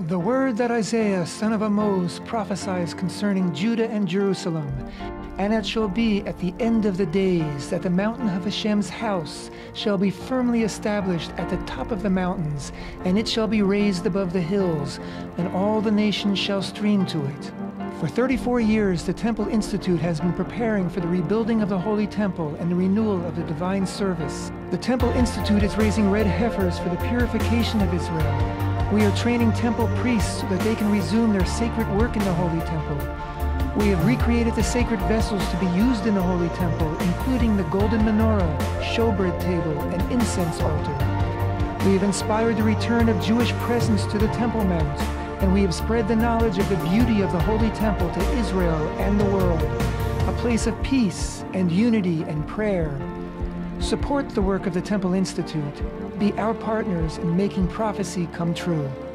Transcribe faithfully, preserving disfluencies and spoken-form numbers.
The word that Isaiah, son of Amoz, prophesies concerning Judah and Jerusalem. And it shall be at the end of the days that the mountain of Hashem's house shall be firmly established at the top of the mountains, and it shall be raised above the hills, and all the nations shall stream to it. For thirty-four years, the Temple Institute has been preparing for the rebuilding of the Holy Temple and the renewal of the divine service. The Temple Institute is raising red heifers for the purification of Israel. We are training temple priests so that they can resume their sacred work in the Holy Temple. We have recreated the sacred vessels to be used in the Holy Temple, including the golden menorah, showbread table, and incense altar. We have inspired the return of Jewish presence to the Temple Mount, and we have spread the knowledge of the beauty of the Holy Temple to Israel and the world, a place of peace and unity and prayer. Support the work of the Temple Institute. Be our partners in making prophecy come true.